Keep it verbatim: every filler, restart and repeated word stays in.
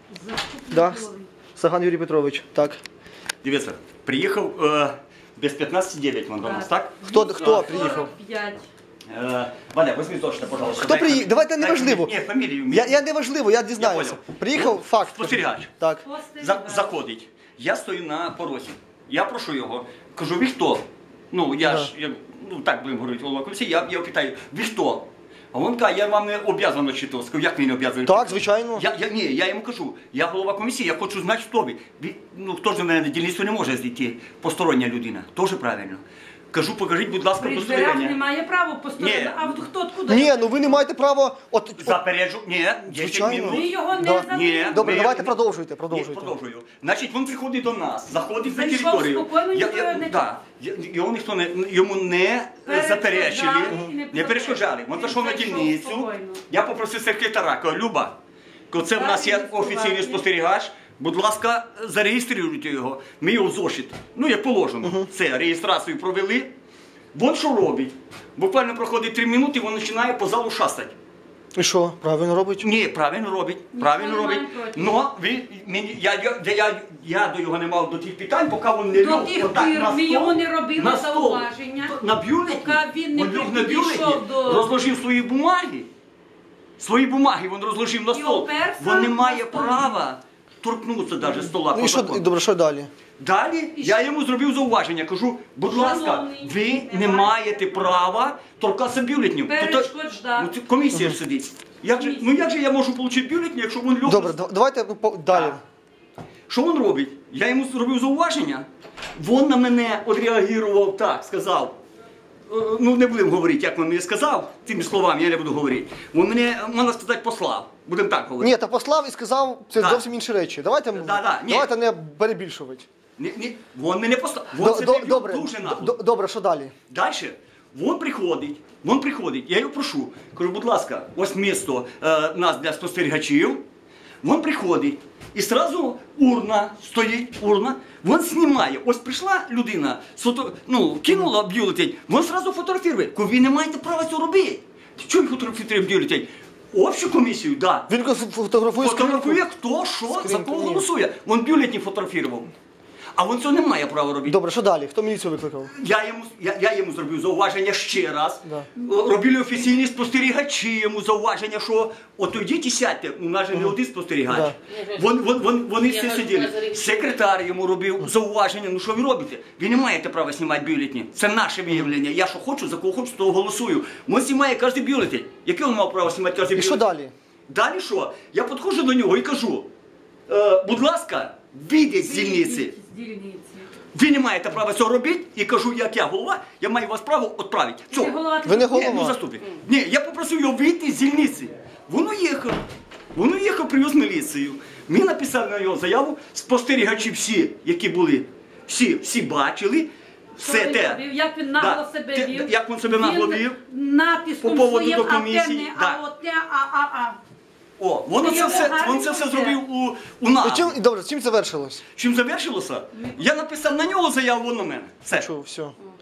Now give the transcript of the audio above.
Да. Саган Юрій Петрович, так. Дивіться, приїхав е, без п'ятнадцяти дев'ять він до нас, так? Хто, хто приїхав? Е, Валя, візьми точно, пожалуйста. Хто приїхав? Давайте не дай важливо. фамі- Ні, фамілію. Я, я не важливо, я дізнаюся. Я понял. Приїхав, Ну, факт. спостерігач. Так. За, заходить. Я стою на порозі. Я прошу його. Кажу, ви хто? Ну, я ж, я, ну так будемо говорити, голова комісії, я, я його питаю, ви хто? А він каже, я вам не обов'язаний читати. Скажу, як мені не обов'язаний? Так, звичайно. Я, я, ні, я йому кажу, я голова комісії, я хочу знати, хто ви. ви ну, хто ж на мене на дільницю не може зайти, постороння людина. Теж правильно. Кажу, покажіть, будь ласка, При дверях удостоверення. немає права постояти. Ні. А хто откуда? Ні, ну ви не маєте права... От, от, Запереджу, ні, десять Звичайно. Ви минут. його не Да. завели. Ні. Добре, Ми- давайте продовжуйте, Ні, продовжуйте. продовжую. Значить, він приходить до нас, заходить на Зайшов територію. спокійно, Я- ніхто я- не- да. Я- Його ніхто не, йому не Перешкоджали заперечили, і не не перешкоджали. Він Він зайшов на зайшов дільницю. спокійно. Я попросив секретаря, кажу, Люба, кажу, це в нас є офіційний спостерігач, будь ласка, зареєструйте його. Ми його в зошит. Ну, як положено. Це, реєстрацію провели. Він що робить? Буквально проходить три минути, він починає по залу шастати. І що, правильно робить? Ні, правильно робить, правильно Ніхто не робить. має проти. Но ви, мені, я, я, я, я до його не мав до тих питань, поки він не До льох тих отак пір на ми стол, йому не робили на стол, зауваження, на бюлетні, поки він не він льох на підійшов бюлетні, до- розложив свої бумаги, свої бумаги він розложив на І стол. оперся Він не на має столі. права торкнутися навіть стола. Ну по і що, закону. добре, що далі? Далі я йому зробив зауваження, кажу, будь ласка, Шановний, ви не не маєте права торкатися бюлетнів. Перешкоджав. Ну, це комісія ж сидить. Як же, ну як же я можу отримати бюлетні, якщо він льох? Добре, да- давайте ну, по- далі. Що він робить? Я йому зробив зауваження, він на мене відреагував так, сказав. е, Ну, не будемо говорити, як він мені сказав, цими словами я не буду говорити. Він мене, можна сказати, послав. Будемо так говорити. Ні, та послав і сказав, це Так. зовсім інші речі. Давайте, да, ні. давайте не перебільшувати. Ні, ні, він мене послав. Він До- себе до- вів Добре, дуже нагло. до- добре, що далі? Далі, він приходить, він приходить, я його прошу, кажу, будь ласка, ось місто е, нас для спостерігачів. Він приходить, і одразу урна, стоїть урна, він знімає. Ось прийшла людина, сфото... ну, кинула бюлетень, він одразу фотографує. Кажу, ви не маєте права цього робити. Чого він фотографує бюлетень? Общу комісію, так. Да. Він фотографує Фотографує, скриньку. хто, що, за Скриньку, кого ні. голосує. Він бюлетні фотографував. А він цього не має права робити. Добре, що далі? Хто міліцію викликав? Я йому, я, я йому зробив зауваження ще раз. Да. Робили офіційні спостерігачі йому зауваження, що от йдіть і сядьте, у нас же не один спостерігач. Да. Вон, вон, вон, вони всі сиділи. Секретар йому робив зауваження, ну що ви робите? Ви не маєте права знімати бюлетні. Це наше виявлення. Я що хочу, за кого хочу, того голосую. Він знімає кожен бюлетень. Яке він мав право знімати кожен І бюлетень? що далі? Далі що? Я підходжу до нього і кажу, е, будь ласка, вийдіть з дільниці. З дільниці. Ви не маєте права цього робити, і кажу, як я голова, я маю вас право відправити. Ти Цього. голова- Ви не Ні, ну голова. заступник. Ні, я попросив його вийти з дільниці. Він уїхав. Він уїхав, привіз міліцію. Ми написали на нього заяву, спостерігачі всі, які були, всі, всі бачили. Все Що він те. робив, як він нагло Да, себе те- вів. як він себе нагло вів. Натиском По поводу своїм, до а те комісії, не, да. а оте, а, а, а. О, він Це це його все, він гарно це все все. зробив у, у І нас. чим, і добре, чим завершилось? Чим завершилося? Я написав на нього заяву, він на мене. Все. Чув, все.